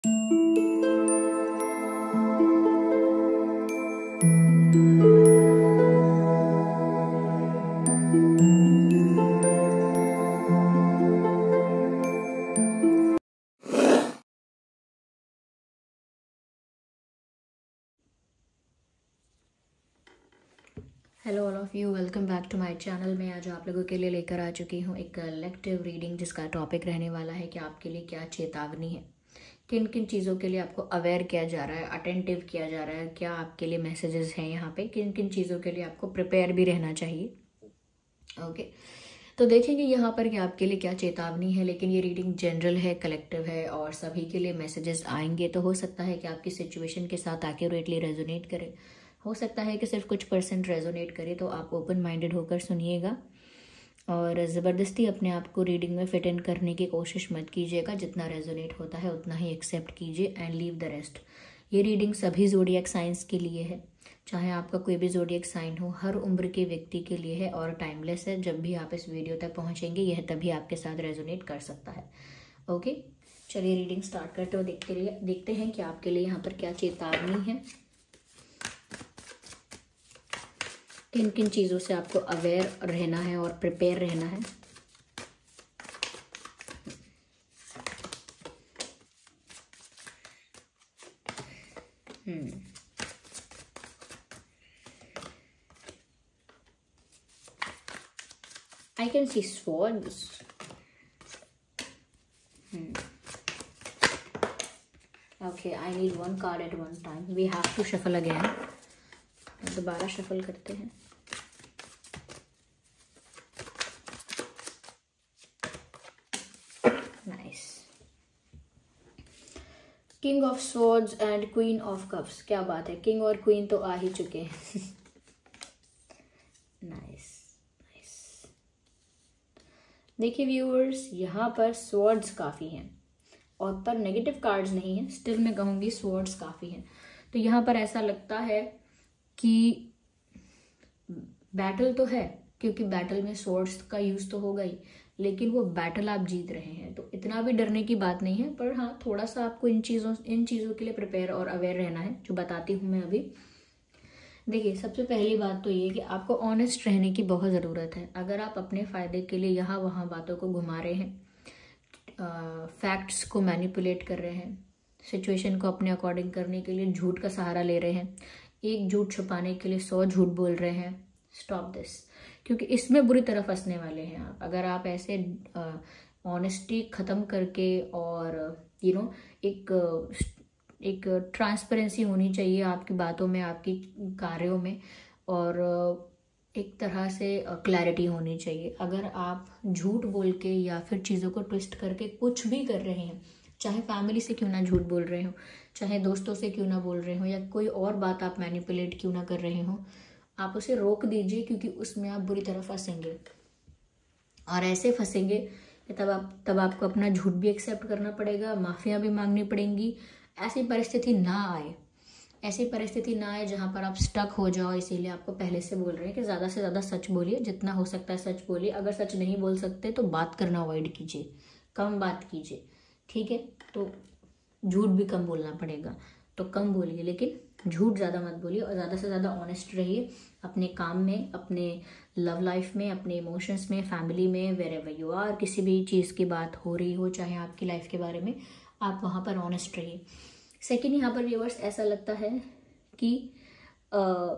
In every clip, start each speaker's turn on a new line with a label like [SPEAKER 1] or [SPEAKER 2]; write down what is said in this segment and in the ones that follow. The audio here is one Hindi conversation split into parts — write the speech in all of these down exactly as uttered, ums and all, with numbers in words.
[SPEAKER 1] Hello all of you, welcome back to my channel. मैं आज आप लोगों के लिए लेकर आ चुकी हूँ एक कलेक्टिव रीडिंग, जिसका टॉपिक रहने वाला है कि आपके लिए क्या चेतावनी है, किन किन चीज़ों के लिए आपको अवेयर किया जा रहा है, अटेंटिव किया जा रहा है, क्या आपके लिए मैसेजेस हैं यहाँ पे, किन किन चीज़ों के लिए आपको प्रिपेयर भी रहना चाहिए। ओके, तो देखेंगे यहाँ पर कि आपके लिए क्या चेतावनी है। लेकिन ये रीडिंग जनरल है, कलेक्टिव है और सभी के लिए मैसेजेस आएंगे। तो हो सकता है कि आपकी सिचुएशन के साथ एक्यूरेटली रेजोनेट करे, हो सकता है कि सिर्फ कुछ परसेंट रेजोनेट करे। तो आप ओपन माइंडेड होकर सुनिएगा और ज़बरदस्ती अपने आप को रीडिंग में फिट इन करने की कोशिश मत कीजिएगा। जितना रेजोनेट होता है उतना ही एक्सेप्ट कीजिए एंड लीव द रेस्ट। ये रीडिंग सभी ज़ोडिएक साइंस के लिए है, चाहे आपका कोई भी ज़ोडिएक साइन हो, हर उम्र के व्यक्ति के लिए है और टाइमलेस है। जब भी आप इस वीडियो तक पहुंचेंगे यह तभी आपके साथ रेजोनेट कर सकता है। ओके, चलिए रीडिंग स्टार्ट करते हो। देखते लिए देखते हैं कि आपके लिए यहाँ पर क्या चेतावनी है, किन किन चीज़ों से आपको अवेयर रहना है और प्रिपेयर रहना है। Hmm I can see swords. Hmm. Okay, I need one card at one time. We have to shuffle again. दोबारा शफल करते हैं। Nice. King of swords and queen of cups. क्या बात है, किंग और क्वीन तो आ ही चुके हैं। Nice nice. देखिए व्यूअर्स, यहाँ पर स्वॉर्ड्स काफ़ी हैं और पर नेगेटिव कार्ड्स नहीं हैं। स्टिल मैं कहूँगी स्वॉर्ड्स काफ़ी हैं। तो यहाँ पर ऐसा लगता है कि बैटल तो है, क्योंकि बैटल में स्वॉर्ड्स का यूज तो होगा ही, लेकिन वो बैटल आप जीत रहे हैं तो इतना भी डरने की बात नहीं है। पर हाँ, थोड़ा सा आपको इन चीज़ों इन चीज़ों के लिए प्रिपेयर और अवेयर रहना है, जो बताती हूँ मैं अभी। देखिए, सबसे पहली बात तो ये कि आपको ऑनेस्ट रहने की बहुत ज़रूरत है। अगर आप अपने फ़ायदे के लिए यहाँ वहाँ बातों को घुमा रहे हैं, फैक्ट्स को मैनिपुलेट कर रहे हैं, सिचुएशन को अपने अकॉर्डिंग करने के लिए झूठ का सहारा ले रहे हैं, एक झूठ छुपाने के लिए सौ झूठ बोल रहे हैं, स्टॉप दिस। क्योंकि इसमें बुरी तरह फंसने वाले हैं आप। अगर आप ऐसे ऑनेस्टी ख़त्म करके और यू नो एक एक ट्रांसपेरेंसी होनी चाहिए आपकी बातों में, आपकी कार्यों में, और एक तरह से क्लैरिटी होनी चाहिए। अगर आप झूठ बोल के या फिर चीज़ों को ट्विस्ट करके कुछ भी कर रहे हैं, चाहे फैमिली से क्यों ना झूठ बोल रहे हो, चाहे दोस्तों से क्यों ना बोल रहे हो, या कोई और बात आप मैनिपुलेट क्यों ना कर रहे हो, आप उसे रोक दीजिए, क्योंकि उसमें आप बुरी तरह फंसेंगे। और ऐसे फंसेंगे कि तब आप तब आपको अपना झूठ भी एक्सेप्ट करना पड़ेगा, माफिया भी मांगनी पड़ेंगी। ऐसी परिस्थिति ना आए, ऐसी परिस्थिति ना आए जहाँ पर आप स्टक हो जाओ। इसीलिए आपको पहले से बोल रहे हैं कि ज़्यादा से ज़्यादा सच बोलिए, जितना हो सकता है सच बोलिए। अगर सच नहीं बोल सकते तो बात करना अवॉइड कीजिए, कम बात कीजिए, ठीक है। तो झूठ भी कम बोलना पड़ेगा, तो कम बोलिए, लेकिन झूठ ज़्यादा मत बोलिए। और ज़्यादा से ज़्यादा ऑनेस्ट रहिए अपने काम में, अपने लव लाइफ में, अपने इमोशंस में, फैमिली में, वेर एवर यू आर। किसी भी चीज़ की बात हो रही हो, चाहे आपकी लाइफ के बारे में, आप वहाँ पर ऑनेस्ट रहिए। सेकेंड, यहाँ पर व्यूअर्स ऐसा लगता है कि आ,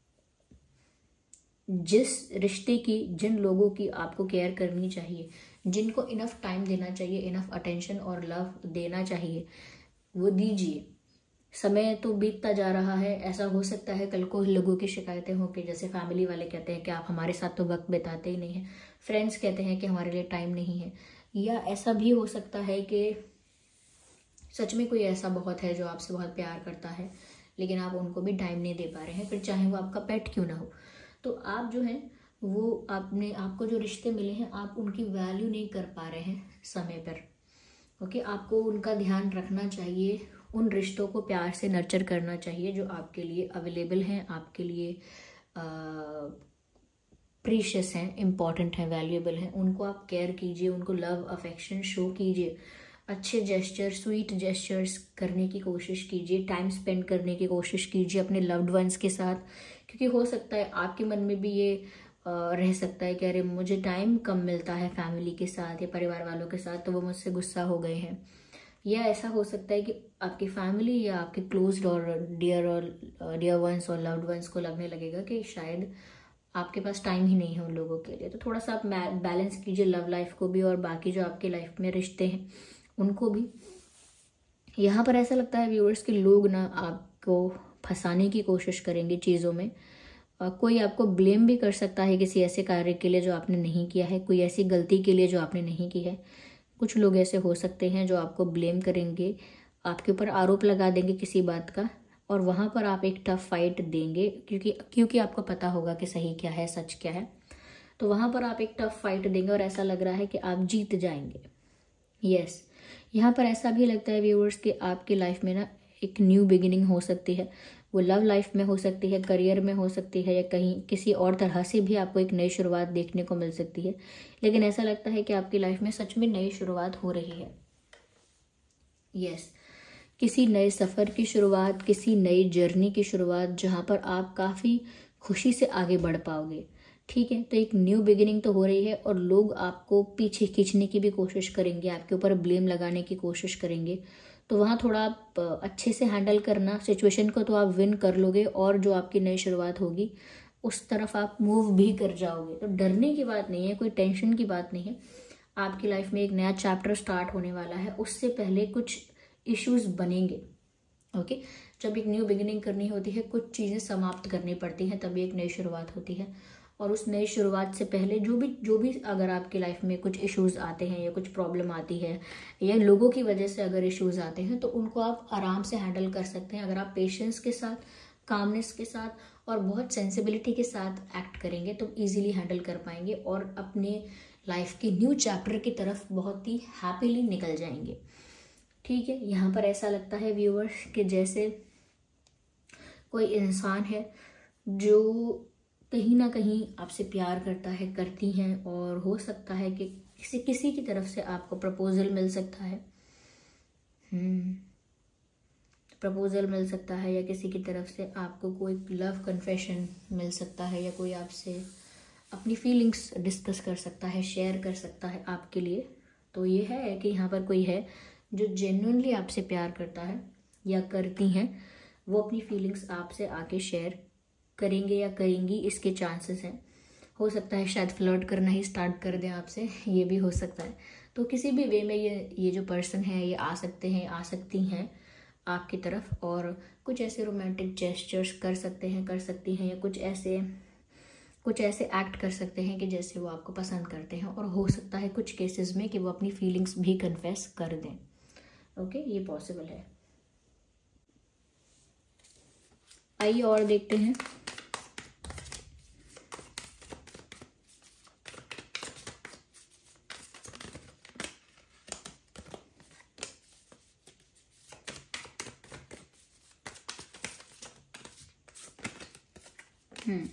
[SPEAKER 1] जिस रिश्ते की, जिन लोगों की आपको केयर करनी चाहिए, जिनको इनफ टाइम देना चाहिए, इनफ अटेंशन और लव देना चाहिए, वो दीजिए। समय तो बीतता जा रहा है। ऐसा हो सकता है कल को लोगों की शिकायतें हो कि जैसे फैमिली वाले कहते हैं कि आप हमारे साथ तो वक्त बिताते ही नहीं हैं, फ्रेंड्स कहते हैं कि हमारे लिए टाइम नहीं है, या ऐसा भी हो सकता है कि सच में कोई ऐसा बहुत है जो आपसे बहुत प्यार करता है, लेकिन आप उनको भी टाइम नहीं दे पा रहे हैं, फिर चाहे वो आपका पेट क्यों ना हो। तो आप जो है वो आपने आपको जो रिश्ते मिले हैं, आप उनकी वैल्यू नहीं कर पा रहे हैं समय पर। ओके, आपको उनका ध्यान रखना चाहिए, उन रिश्तों को प्यार से नर्चर करना चाहिए जो आपके लिए अवेलेबल हैं, आपके लिए प्रीशियस हैं, इम्पॉर्टेंट हैं, वैल्यूएबल हैं। उनको आप केयर कीजिए, उनको लव अफेक्शन शो कीजिए। अच्छे जेस्चर, स्वीट जेस्चर्स करने की कोशिश कीजिए, टाइम स्पेंड करने की कोशिश कीजिए अपने लव्ड वंस के साथ, क्योंकि हो सकता है आपके मन में भी ये रह सकता है कि अरे मुझे टाइम कम मिलता है फैमिली के साथ या परिवार वालों के साथ, तो वो मुझसे गुस्सा हो गए हैं। या ऐसा हो सकता है कि आपकी फैमिली या आपके क्लोज्ड और डियर और डियर वंस और लव्ड वंस को लगने लगेगा कि शायद आपके पास टाइम ही नहीं है उन लोगों के लिए। तो थोड़ा सा आप बैलेंस कीजिए लव लाइफ को भी और बाकी जो आपके लाइफ में रिश्ते हैं उनको भी। यहाँ पर ऐसा लगता है व्यूअर्स कि लोग ना आपको फंसाने की कोशिश करेंगे चीज़ों में। कोई आपको ब्लेम भी कर सकता है किसी ऐसे कार्य के लिए जो आपने नहीं किया है, कोई ऐसी गलती के लिए जो आपने नहीं की है। कुछ लोग ऐसे हो सकते हैं जो आपको ब्लेम करेंगे, आपके ऊपर आरोप लगा देंगे किसी बात का, और वहाँ पर आप एक टफ फाइट देंगे, क्योंकि क्योंकि आपको पता होगा कि सही क्या है, सच क्या है। तो वहाँ पर आप एक टफ फाइट देंगे और ऐसा लग रहा है कि आप जीत जाएंगे। यस, यहाँ पर ऐसा भी लगता है व्यूअर्स कि आपकी लाइफ में ना एक न्यू बिगिनिंग हो सकती है। वो लव लाइफ में हो सकती है, करियर में हो सकती है, या कहीं किसी और तरह से भी आपको एक नई शुरुआत देखने को मिल सकती है। लेकिन ऐसा लगता है कि आपकी लाइफ में सच में नई शुरुआत हो रही है। यस, किसी नए सफ़र की शुरुआत, किसी नई जर्नी की शुरुआत, जहाँ पर आप काफ़ी खुशी से आगे बढ़ पाओगे। ठीक है, तो एक न्यू बिगिनिंग तो हो रही है और लोग आपको पीछे खींचने की भी कोशिश करेंगे, आपके ऊपर ब्लेम लगाने की कोशिश करेंगे। तो वहाँ थोड़ा आप अच्छे से हैंडल करना सिचुएशन को, तो आप विन कर लोगे और जो आपकी नई शुरुआत होगी उस तरफ आप मूव भी कर जाओगे। तो डरने की बात नहीं है, कोई टेंशन की बात नहीं है। आपकी लाइफ में एक नया चैप्टर स्टार्ट होने वाला है, उससे पहले कुछ इश्यूज बनेंगे। ओके, जब एक न्यू बिगिनिंग करनी होती है, कुछ चीज़ें समाप्त करनी पड़ती हैं, तभी एक नई शुरुआत होती है। और उस नई शुरुआत से पहले जो भी जो भी अगर आपकी लाइफ में कुछ इश्यूज आते हैं या कुछ प्रॉब्लम आती है या लोगों की वजह से अगर इश्यूज आते हैं, तो उनको आप आराम से हैंडल कर सकते हैं। अगर आप पेशेंस के साथ, कामनेस के साथ और बहुत सेंसिबिलिटी के साथ एक्ट करेंगे तो इजीली हैंडल कर पाएंगे और अपने लाइफ के न्यू चैप्टर की तरफ बहुत ही हैप्पीली निकल जाएंगे। ठीक है, यहाँ पर ऐसा लगता है व्यूअर्स कि जैसे कोई इंसान है जो कहीं ना कहीं आपसे प्यार करता है, करती हैं, और हो सकता है कि किसी किसी की तरफ से आपको प्रपोजल मिल सकता है। हम्म प्रपोजल मिल सकता है या किसी की तरफ से आपको कोई लव कन्फेशन मिल सकता है, या कोई आपसे अपनी फीलिंग्स डिस्कस कर सकता है, शेयर कर सकता है आपके लिए। तो ये है कि यहाँ पर कोई है जो जेन्युइनली आपसे प्यार करता है या करती हैं, वो अपनी फीलिंग्स आपसे आके शेयर करेंगे या करेंगी, इसके चांसेस हैं। हो सकता है शायद फ्लर्ट करना ही स्टार्ट कर दें आपसे, ये भी हो सकता है। तो किसी भी वे में ये ये जो पर्सन है ये आ सकते हैं, आ सकती हैं आपकी तरफ, और कुछ ऐसे रोमांटिक जेस्चर्स कर सकते हैं, कर सकती हैं, या कुछ ऐसे कुछ ऐसे एक्ट कर सकते हैं कि जैसे वो आपको पसंद करते हैं। और हो सकता है कुछ केसेस में कि वो अपनी फीलिंग्स भी कन्फेस कर दें। ओके, ये पॉसिबल है। आइए और देखते हैं। हम्म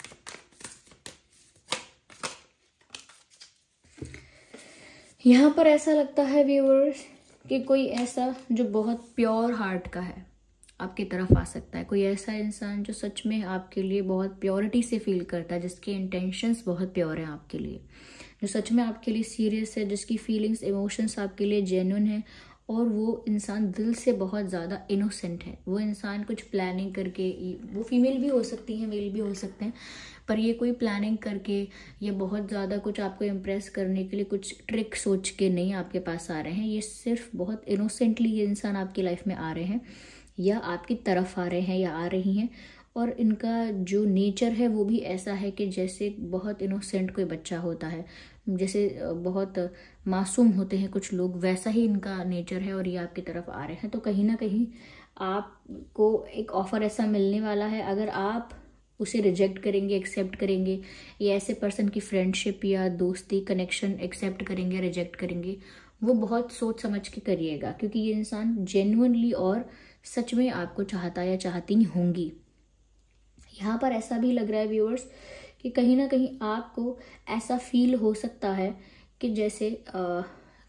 [SPEAKER 1] यहाँ पर ऐसा लगता है व्यूअर्स कि कोई ऐसा जो बहुत प्योर हार्ट का है आपकी तरफ आ सकता है। कोई ऐसा इंसान जो सच में आपके लिए बहुत प्योरिटी से फील करता है, जिसके इंटेंशंस बहुत प्योर हैं आपके लिए, जो सच में आपके लिए सीरियस है, जिसकी फीलिंग्स, इमोशंस आपके लिए जेन्युइन है, और वो इंसान दिल से बहुत ज़्यादा इनोसेंट है। वो इंसान कुछ प्लानिंग करके, वो फीमेल भी हो सकती है, मेल भी हो सकते हैं, पर ये कोई प्लानिंग करके या बहुत ज़्यादा कुछ आपको इम्प्रेस करने के लिए कुछ ट्रिक सोच के नहीं आपके पास आ रहे हैं। ये सिर्फ बहुत इनोसेंटली ये इंसान आपकी लाइफ में आ रहे हैं, या आपकी तरफ आ रहे हैं, या आ रही हैं। और इनका जो नेचर है वो भी ऐसा है कि जैसे बहुत इनोसेंट कोई बच्चा होता है, जैसे बहुत मासूम होते हैं कुछ लोग, वैसा ही इनका नेचर है, और ये आपकी तरफ आ रहे हैं। तो कहीं ना कहीं आपको एक ऑफर ऐसा मिलने वाला है, अगर आप उसे रिजेक्ट करेंगे, एक्सेप्ट करेंगे, या ऐसे पर्सन की फ्रेंडशिप या दोस्ती, कनेक्शन एक्सेप्ट करेंगे, रिजेक्ट करेंगे, वो बहुत सोच समझ के करिएगा, क्योंकि ये इंसान जेन्युइनली और सच में आपको चाहता या चाहती होंगी। यहाँ पर ऐसा भी लग रहा है व्यूअर्स कि कहीं ना कहीं आपको ऐसा फील हो सकता है कि जैसे आ,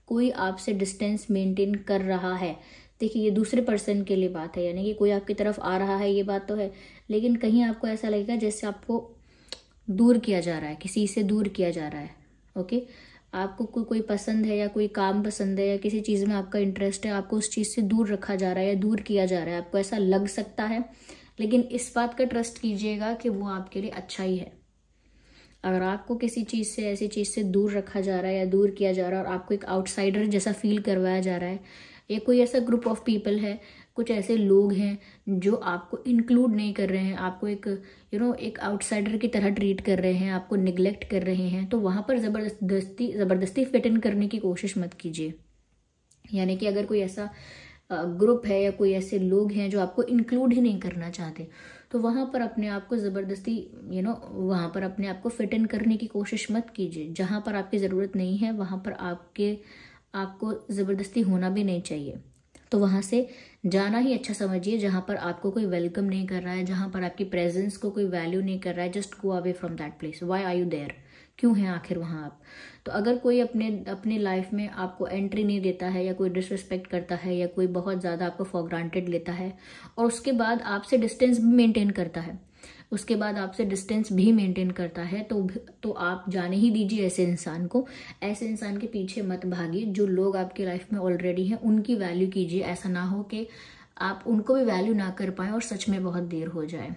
[SPEAKER 1] कोई आपसे डिस्टेंस मेंटेन कर रहा है। देखिए ये दूसरे पर्सन के लिए बात है, यानी कि कोई आपकी तरफ आ रहा है, ये बात तो है, लेकिन कहीं आपको ऐसा लगेगा जैसे आपको दूर किया जा रहा है, किसी से दूर किया जा रहा है। ओके, आपको कोई कोई पसंद है या कोई काम पसंद है या किसी चीज़ में आपका इंटरेस्ट है, आपको उस चीज़ से दूर रखा जा रहा है या दूर किया जा रहा है, आपको ऐसा लग सकता है। लेकिन इस बात का ट्रस्ट कीजिएगा कि वो आपके लिए अच्छा ही है। अगर आपको किसी चीज़ से, ऐसी चीज़ से दूर रखा जा रहा है या दूर किया जा रहा है और आपको एक आउटसाइडर जैसा फील करवाया जा रहा है, या कोई ऐसा ग्रुप ऑफ पीपल है, कुछ ऐसे लोग हैं जो आपको इंक्लूड नहीं कर रहे हैं, आपको एक यू नो एक आउटसाइडर की तरह ट्रीट कर रहे हैं, आपको निगलेक्ट कर रहे हैं, तो वहाँ पर ज़बरदस्ती ज़बरदस्ती फिट इन करने की कोशिश मत कीजिए। यानी कि अगर कोई ऐसा ग्रुप है या कोई ऐसे लोग हैं जो आपको इंक्लूड ही नहीं करना चाहते, तो वहाँ पर अपने आप को ज़बरदस्ती यू नो वहाँ पर अपने आप को फिट इन करने की कोशिश मत कीजिए। जहाँ पर आपकी ज़रूरत नहीं है वहाँ पर आपके आपको ज़बरदस्ती होना भी नहीं चाहिए। तो वहाँ से जाना ही अच्छा समझिए। जहाँ पर आपको कोई वेलकम नहीं कर रहा है, जहाँ पर आपकी प्रेजेंस को कोई वैल्यू नहीं कर रहा है, just go away from that place. Why are you there? क्यों है आखिर वहाँ आप? तो अगर कोई अपने अपने लाइफ में आपको एंट्री नहीं देता है या कोई डिसरिस्पेक्ट करता है या कोई बहुत ज़्यादा आपको फॉर ग्रांटेड लेता है और उसके बाद आपसे डिस्टेंस भी मेंटेन करता है उसके बाद आपसे डिस्टेंस भी मेंटेन करता है तो तो आप जाने ही दीजिए ऐसे इंसान को। ऐसे इंसान के पीछे मत भागिए। जो लोग आपके लाइफ में ऑलरेडी हैं उनकी वैल्यू कीजिए। ऐसा ना हो कि आप उनको भी वैल्यू ना कर पाएँ और सच में बहुत देर हो जाए।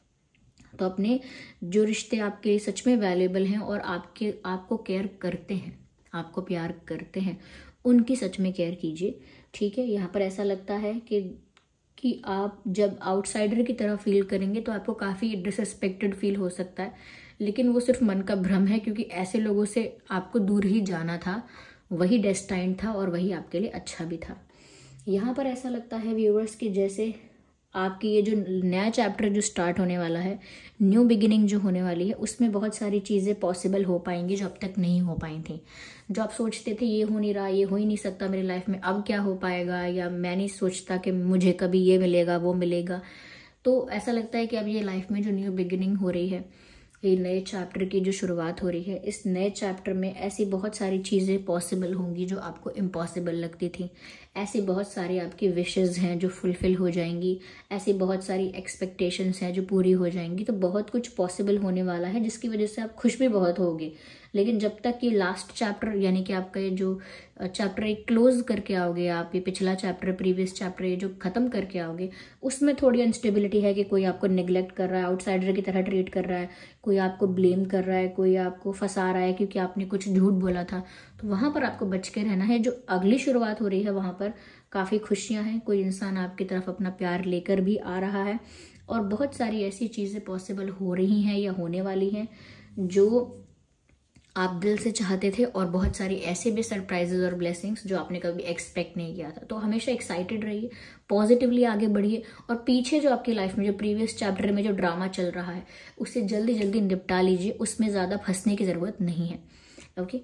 [SPEAKER 1] तो अपने जो रिश्ते आपके लिए सच में वैल्यूएबल हैं और आपके आपको केयर करते हैं, आपको प्यार करते हैं, उनकी सच में केयर कीजिए। ठीक है, यहाँ पर ऐसा लगता है कि कि आप जब आउटसाइडर की तरह फील करेंगे तो आपको काफ़ी डिसरिस्पेक्टेड फील हो सकता है, लेकिन वो सिर्फ मन का भ्रम है, क्योंकि ऐसे लोगों से आपको दूर ही जाना था, वही डेस्टाइन था और वही आपके लिए अच्छा भी था। यहाँ पर ऐसा लगता है व्यूअर्स कि जैसे आपकी ये जो नया चैप्टर जो स्टार्ट होने वाला है, न्यू बिगिनिंग जो होने वाली है, उसमें बहुत सारी चीज़ें पॉसिबल हो पाएंगी जो अब तक नहीं हो पाई थी। जो आप सोचते थे ये हो नहीं रहा, ये हो ही नहीं सकता मेरी लाइफ में, अब क्या हो पाएगा, या मैं नहीं सोचता कि मुझे कभी ये मिलेगा वो मिलेगा, तो ऐसा लगता है कि अब ये लाइफ में जो न्यू बिगिनिंग हो रही है, ये नए चैप्टर की जो शुरुआत हो रही है, इस नए चैप्टर में ऐसी बहुत सारी चीज़ें पॉसिबल होंगी जो आपको इम्पॉसिबल लगती थी। ऐसी बहुत सारी आपकी विशेस हैं जो फुलफिल हो जाएंगी, ऐसी बहुत सारी एक्सपेक्टेशंस हैं जो पूरी हो जाएंगी। तो बहुत कुछ पॉसिबल होने वाला है जिसकी वजह से आप खुश भी बहुत होगे। लेकिन जब तक ये लास्ट चैप्टर, यानी कि आपका ये जो चैप्टर एक क्लोज करके आओगे आप, ये पिछला चैप्टर, प्रीवियस चैप्टर ये जो खत्म करके आओगे, उसमें थोड़ी अनस्टेबिलिटी है कि कोई आपको नेग्लेक्ट कर रहा है, आउटसाइडर की तरह ट्रीट कर रहा है, कोई आपको ब्लेम कर रहा है, कोई आपको फंसा रहा है क्योंकि आपने कुछ झूठ बोला था। तो वहाँ पर आपको बच के रहना है। जो अगली शुरुआत हो रही है वहाँ पर काफ़ी खुशियाँ हैं, कोई इंसान आपकी तरफ अपना प्यार लेकर भी आ रहा है और बहुत सारी ऐसी चीज़ें पॉसिबल हो रही हैं या होने वाली हैं जो आप दिल से चाहते थे, और बहुत सारी ऐसे भी सरप्राइजेज और ब्लेसिंग्स जो आपने कभी एक्सपेक्ट नहीं किया था। तो हमेशा एक्साइटेड रहिए, पॉजिटिवली आगे बढ़िए, और पीछे जो आपकी लाइफ में जो प्रीवियस चैप्टर में जो ड्रामा चल रहा है उसे जल्दी जल्दी निपटा लीजिए, उसमें ज़्यादा फंसने की ज़रूरत नहीं है। ओके,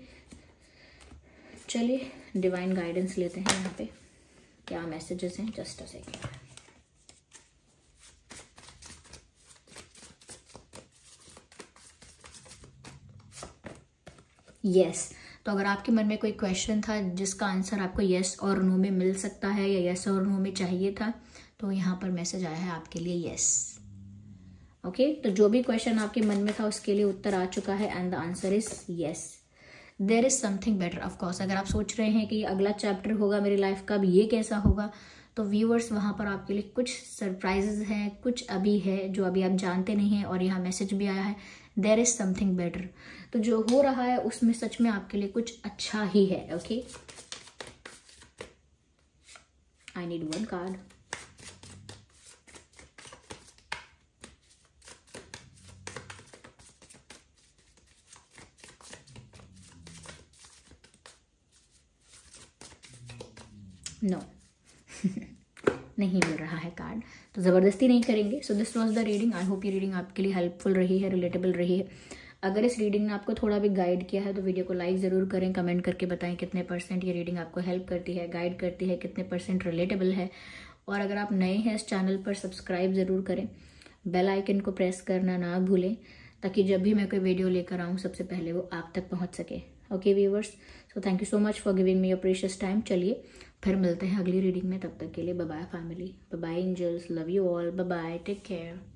[SPEAKER 1] चलिए डिवाइन गाइडेंस लेते हैं। यहाँ पे क्या मैसेजेस हैं, just a second. Yes yes. तो अगर आपके मन में कोई क्वेश्चन था जिसका आंसर आपको यस और नो में मिल सकता है या यस और नो में चाहिए था, तो यहाँ पर मैसेज आया है आपके लिए यस। ओके, तो जो भी क्वेश्चन आपके मन में था उसके लिए उत्तर आ चुका है and the answer is yes. There is something better. Of course अगर आप सोच रहे हैं कि अगला चैप्टर होगा मेरी लाइफ का, अब ये कैसा होगा, तो व्यूअर्स वहाँ पर आपके लिए कुछ सरप्राइजेज हैं, कुछ अभी है जो अभी आप जानते नहीं हैं, और यहाँ मैसेज भी आया है देयर इज समथिंग बेटर। तो जो हो रहा है उसमें सच में आपके लिए कुछ अच्छा ही है। Okay, I need one card. No नहीं मिल रहा है कार्ड, तो ज़बरदस्ती नहीं करेंगे। So this was the reading. I hope ये रीडिंग आपके लिए हेल्पफुल रही है, रिलेटेबल रही है। अगर इस रीडिंग ने आपको थोड़ा भी गाइड किया है तो वीडियो को लाइक ज़रूर करें, कमेंट करके बताएं कितने परसेंट ये रीडिंग आपको हेल्प करती है, गाइड करती है, कितने परसेंट रिलेटेबल है। और अगर आप नए हैं इस चैनल पर, सब्सक्राइब ज़रूर करें, बेल आइकन को प्रेस करना ना भूलें, ताकि जब भी मैं कोई वीडियो लेकर आऊँ सबसे पहले वो आप तक पहुँच सके। Okay viewers, so thank you so much for giving me your precious time. चलिए फिर मिलते हैं अगली रीडिंग में, तब तक के लिए bye bye family, bye bye angels, love you all, bye bye, take care.